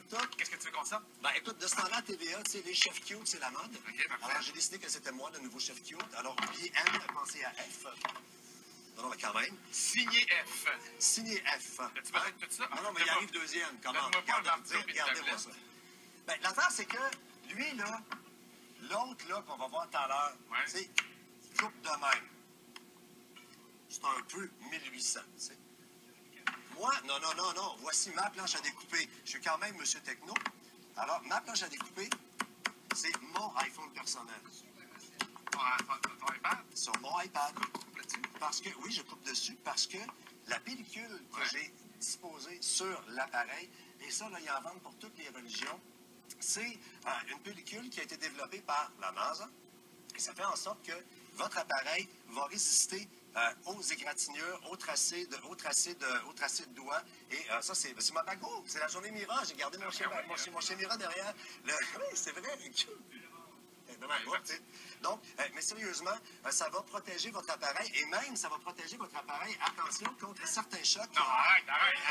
tout. Qu'est-ce que tu veux contre ça? Ben, écoute, de ce temps-là, à TVA, tu sais, les chefs cute, c'est la mode. OK, parfait. Alors, j'ai décidé que c'était moi, le nouveau chef cute. Alors, oubliez M, pensez à F. Non, mais quand même. Signé F. Signé F. As-tu besoin de tout ça? Non, mais il arrive deuxième. Comment? Donne-moi pas un marteau et une Regardez-moi tablette. ça. Ben, l'affaire, c'est que lui, là, l'autre, là, qu'on va voir tout à l'heure, Ouais. tu sais, il coupe de même. C'est un peu 1800, tu sais. Moi, non. Voici ma planche à découper. Je suis quand même monsieur Techno. Alors, ma planche à découper, c'est mon iPhone personnel. Ton iPad? Sur mon iPad. Coupe là-dessus. Parce que, oui, je coupe dessus parce que la pellicule que Ouais. j'ai disposée sur l'appareil, et ça, là, il y en vend pour toutes les religions, c'est une pellicule qui a été développée par la NASA. Et ça fait en sorte que votre appareil va résister aux égratignures, aux tracés de doigts. Et ça, c'est ma bago. C'est la journée Mira. J'ai gardé mon chien Mira derrière. Oui, c'est vrai. Donc, mais sérieusement, ça va protéger votre appareil et même, ça va protéger votre appareil, attention, contre certains chocs. Non, arrête.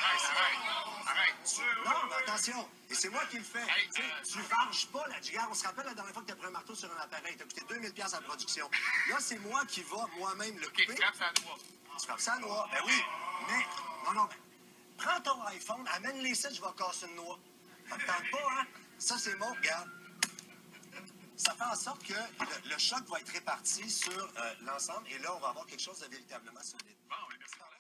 Non, mais attention, et c'est moi qui le fais. Hey, Tu ranges pas la gigare. On se rappelle la dernière fois que tu as pris un marteau sur un appareil, tu as coûté 2000$ à la production. Là, c'est moi qui va moi-même le couper. OK, frappe ça à toi. Tu frappes ça à noix. Ben oui, mais, non, mais, prends ton iPhone, amène les sites, je vais casser une noix. Ça te tente pas, hein? Ça, c'est mon, regarde. Ça fait en sorte que le choc va être réparti sur l'ensemble et là, on va avoir quelque chose de véritablement solide. Bon, merci.